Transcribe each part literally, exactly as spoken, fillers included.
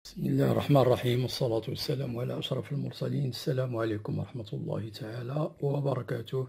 بسم الله الرحمن الرحيم والصلاة والسلام على أشرف المرسلين. السلام عليكم ورحمة الله تعالى وبركاته.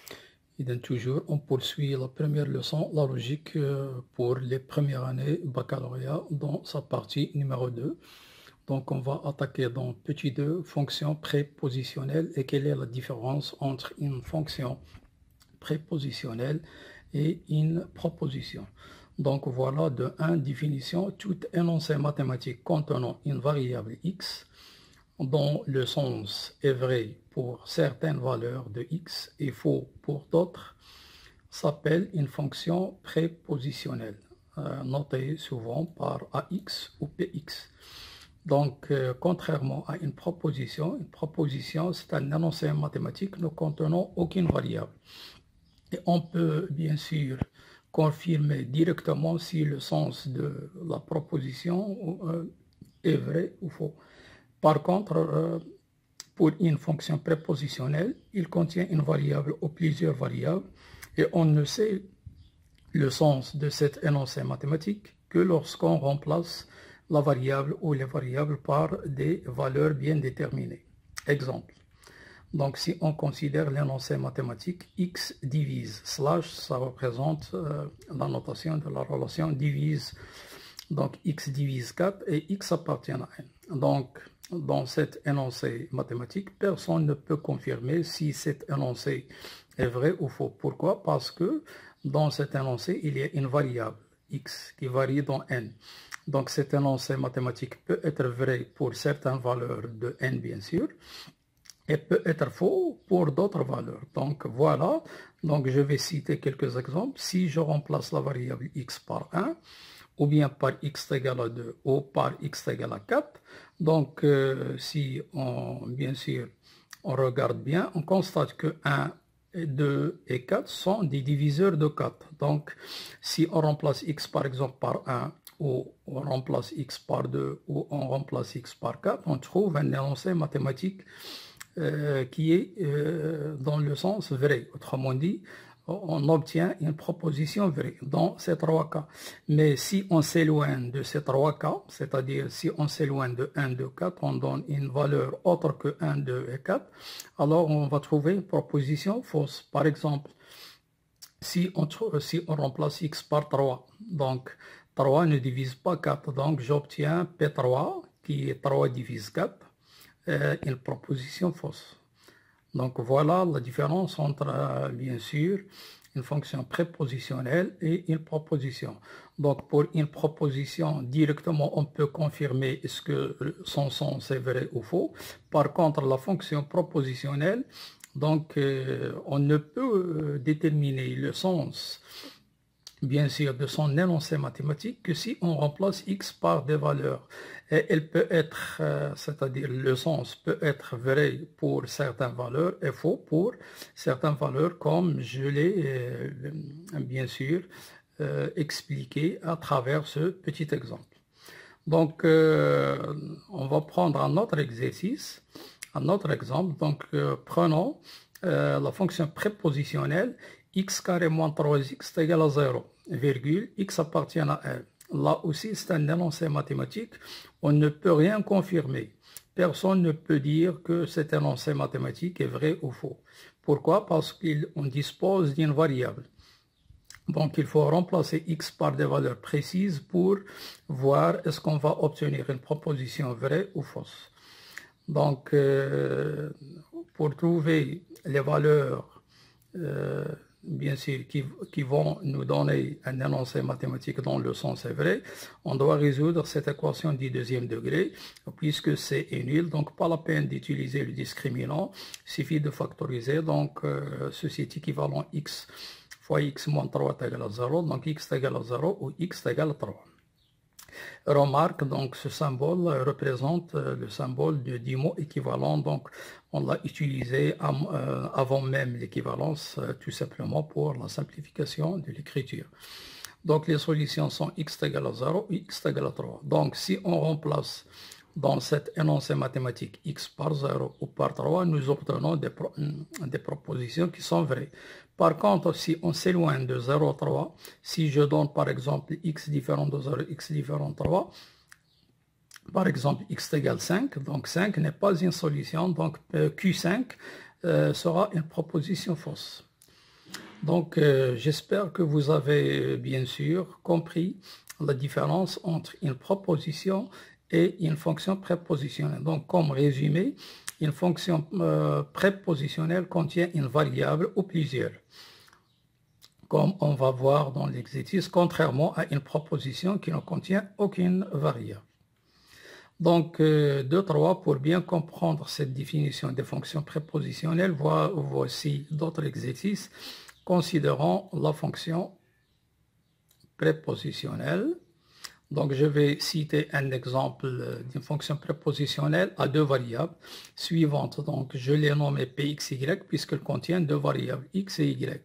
إذا toujours on poursuit la première leçon, la logique pour les premières années baccalauréat dans sa partie numéro deux. Donc on va attaquer dans petit deux, fonction prépositionnelle, et quelle est la différence entre une fonction prépositionnelle et une proposition. Donc voilà, de un, définition, tout énoncé mathématique contenant une variable x dont le sens est vrai pour certaines valeurs de x et faux pour d'autres s'appelle une fonction prépositionnelle, euh, notée souvent par ax ou px. Donc, euh, contrairement à une proposition, une proposition c'est un énoncé mathématique ne contenant aucune variable. Et on peut bien sûr confirmer directement si le sens de la proposition euh, est vrai ou faux. Par contre, euh, pour une fonction prépositionnelle, il contient une variable ou plusieurs variables et on ne sait le sens de cet énoncé mathématique que lorsqu'on remplace la variable ou les variables par des valeurs bien déterminées. Exemple. Donc, si on considère l'énoncé mathématique x divise slash, ça représente euh, la notation de la relation divise. Donc, x divise quatre et x appartient à n. Donc, dans cet énoncé mathématique, personne ne peut confirmer si cet énoncé est vrai ou faux. Pourquoi? Parce que dans cet énoncé, il y a une variable x qui varie dans n. Donc, cet énoncé mathématique peut être vrai pour certaines valeurs de n, bien sûr, et peut être faux pour d'autres valeurs. Donc voilà, donc je vais citer quelques exemples. Si je remplace la variable x par un, ou bien par x égale à deux, ou par x égale à quatre, donc euh, si on, bien sûr, on regarde bien, on constate que un, deux et quatre sont des diviseurs de quatre. Donc si on remplace x par exemple par un, ou on remplace x par deux, ou on remplace x par quatre, on trouve un énoncé mathématique Euh, qui est euh, dans le sens vrai. Autrement dit, on obtient une proposition vraie dans ces trois cas. Mais si on s'éloigne de ces trois cas, c'est-à-dire si on s'éloigne de un, deux, quatre, on donne une valeur autre que un, deux et quatre, alors on va trouver une proposition fausse. Par exemple, si on, si on remplace x par trois, donc trois ne divise pas quatre, donc j'obtiens P trois qui est trois divise quatre. Euh, une proposition fausse. Donc voilà la différence entre, euh, bien sûr, une fonction prépositionnelle et une proposition. Donc pour une proposition, directement, on peut confirmer est-ce que son sens est vrai ou faux. Par contre, la fonction propositionnelle, donc euh, on ne peut euh, déterminer le sens, bien sûr, de son énoncé mathématique que si on remplace x par des valeurs. Et elle peut être, euh, c'est-à-dire le sens peut être vrai pour certaines valeurs et faux pour certaines valeurs, comme je l'ai euh, bien sûr euh, expliqué à travers ce petit exemple. Donc, euh, on va prendre un autre exercice, un autre exemple. Donc, euh, prenons euh, la fonction prépositionnelle x carré moins trois x est égal à zéro, virgule, x appartient à n. Là aussi, c'est un énoncé mathématique. On ne peut rien confirmer. Personne ne peut dire que cet énoncé mathématique est vrai ou faux. Pourquoi? Parce qu'on dispose d'une variable. Donc, il faut remplacer x par des valeurs précises pour voir est-ce qu'on va obtenir une proposition vraie ou fausse. Donc, euh, pour trouver les valeurs euh, bien sûr, qui, qui vont nous donner un énoncé mathématique dont le sens est vrai, on doit résoudre cette équation du deuxième degré, puisque c est nul, donc pas la peine d'utiliser le discriminant, il suffit de factoriser, donc euh, ceci est équivalent x fois x moins trois est égal à zéro, donc x est égal à zéro ou x est égal à trois. Remarque, donc ce symbole représente le symbole du, du mot équivalent, donc on l'a utilisé euh, avant même l'équivalence, euh, tout simplement pour la simplification de l'écriture. Donc les solutions sont x égale à zéro et x égale à trois. Donc si on remplace dans cet énoncé mathématique x par zéro ou par trois, nous obtenons des, pro des propositions qui sont vraies. Par contre, si on s'éloigne de zéro à trois, si je donne par exemple x différent de zéro, x différent de trois, par exemple x égale cinq, donc cinq n'est pas une solution, donc Q cinq euh, sera une proposition fausse. Donc euh, j'espère que vous avez bien sûr compris la différence entre une proposition et une fonction prépositionnelle. Donc comme résumé, une fonction euh, prépositionnelle contient une variable ou plusieurs, comme on va voir dans l'exercice, contrairement à une proposition qui ne contient aucune variable. Donc, euh, deux, trois, pour bien comprendre cette définition des fonctions prépositionnelles, voici d'autres exercices considérant la fonction prépositionnelle. Donc, je vais citer un exemple d'une fonction prépositionnelle à deux variables suivantes. Donc, je l'ai nommé P X Y puisqu'elle contient deux variables X et Y.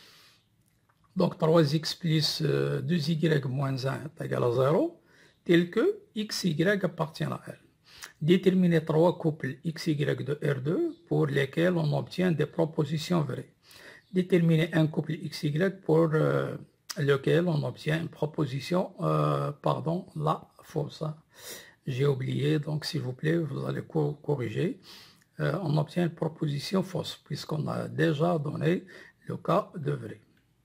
Donc, trois x plus deux y moins un est égal à zéro, tel que x, y appartient à L. Déterminer trois couples x, y de R deux pour lesquels on obtient des propositions vraies. Déterminer un couple x, y pour euh, lequel on obtient une proposition, euh, pardon, la fausse. J'ai oublié, donc s'il vous plaît, vous allez co corriger. Euh, on obtient une proposition fausse puisqu'on a déjà donné le cas de vrai.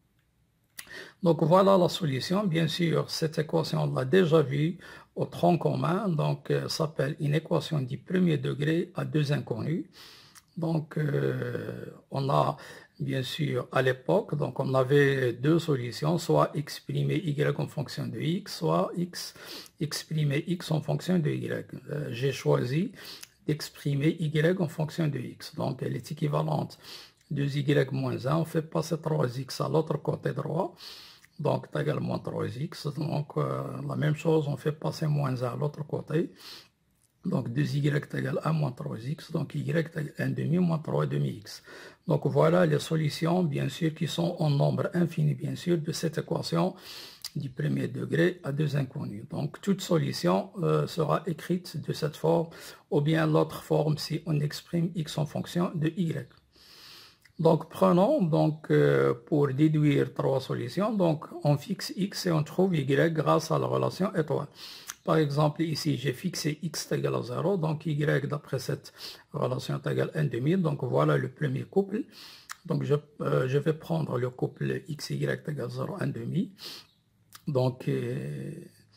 Donc voilà la solution. Bien sûr, cette équation, on l'a déjà vue au tronc commun, donc euh, s'appelle une équation du premier degré à deux inconnus. Donc euh, on a bien sûr à l'époque, donc on avait deux solutions, soit exprimer y en fonction de x, soit x exprimer x en fonction de y. Euh, J'ai choisi d'exprimer y en fonction de x, donc elle est équivalente deux y moins un, on fait passer trois x à l'autre côté droit, donc c'est égal à moins trois x, donc euh, la même chose, on fait passer moins un à l'autre côté, donc deux y est égal à moins trois x, donc y est égal à un demi moins trois demi x. Donc voilà les solutions, bien sûr, qui sont en nombre infini, bien sûr, de cette équation du premier degré à deux inconnus. Donc toute solution euh, sera écrite de cette forme, ou bien l'autre forme si on exprime x en fonction de y. Donc prenons donc euh, pour déduire trois solutions, donc on fixe x et on trouve y grâce à la relation étoile. Par exemple ici j'ai fixé x égale à zéro, donc y d'après cette relation est égal à un demi, donc voilà le premier couple. Donc je, euh, je vais prendre le couple xy égale à zéro, un demi. Donc euh,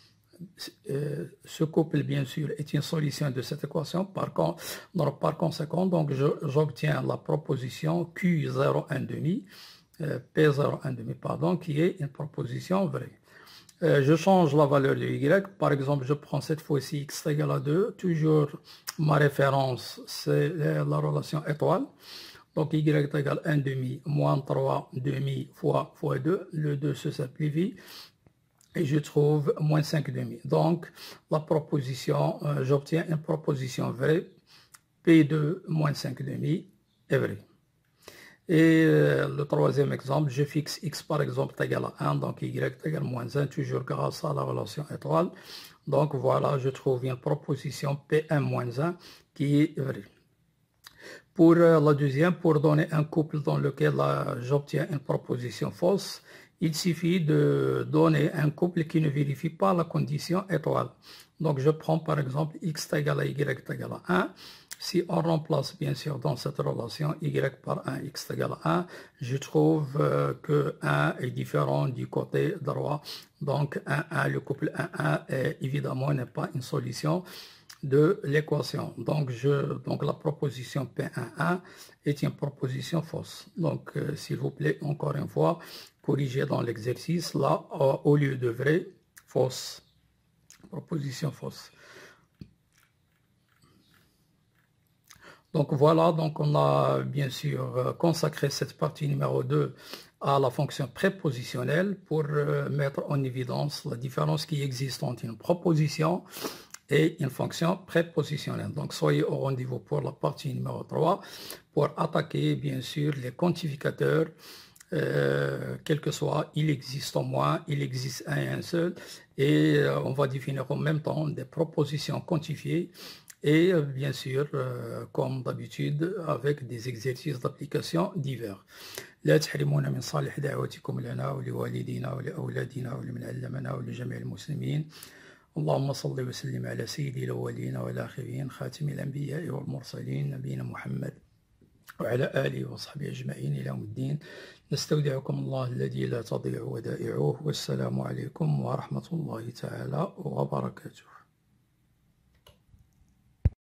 Euh, ce couple, bien sûr, est une solution de cette équation. Par, con, donc, par conséquent, donc j'obtiens la proposition Q zéro un demi, euh, P zéro un demi, pardon, qui est une proposition vraie. Euh, je change la valeur de y. Par exemple, je prends cette fois-ci x égale à deux. Toujours, ma référence, c'est la relation étoile. Donc, y est égal à un demi moins trois demi fois fois deux. Le deux se simplifie. Et je trouve moins cinq demi. Donc, la proposition, euh, j'obtiens une proposition vraie, P deux moins cinq demi est vrai. Et euh, le troisième exemple, je fixe x par exemple est égal à un, donc y est égal à moins un, toujours grâce à la relation étoile. Donc voilà, je trouve une proposition P un moins un qui est vraie. Pour euh, la deuxième, pour donner un couple dans lequel euh, j'obtiens une proposition fausse, il suffit de donner un couple qui ne vérifie pas la condition étoile. Donc je prends par exemple x égale à y égale à un. Si on remplace bien sûr dans cette relation y par un, x égale à un, je trouve euh, que un est différent du côté droit. Donc un, un, le couple un, un est, évidemment n'est pas une solution de l'équation. Donc, je, donc la proposition P un un est une proposition fausse. Donc, euh, s'il vous plaît, encore une fois, corrigez dans l'exercice, là, euh, au lieu de vrai, fausse. Proposition fausse. Donc voilà, donc on a bien sûr consacré cette partie numéro deux à la fonction prépositionnelle pour euh, mettre en évidence la différence qui existe entre une proposition et une fonction prépositionnelle. Donc soyez au rendez-vous pour la partie numéro trois pour attaquer bien sûr les quantificateurs, euh, quel que soit, il existe au moins, il existe un et un seul, et euh, on va définir en même temps des propositions quantifiées et euh, bien sûr, euh, comme d'habitude, avec des exercices d'application divers. لا تحرمونا من صالح دعوتكم لنا ولوالدينا ولأولادنا ولمن علمنا ولجميع المسلمين. اللهم صل وسلم على سيد الأولين والآخرين خاتم الأنبياء والمرسلين نبينا محمد وعلى آله وصحبه أجمعين إلى يوم الدين. نستودعكم الله الذي لا تضيع ودائعه، والسلام عليكم ورحمة الله تعالى وبركاته.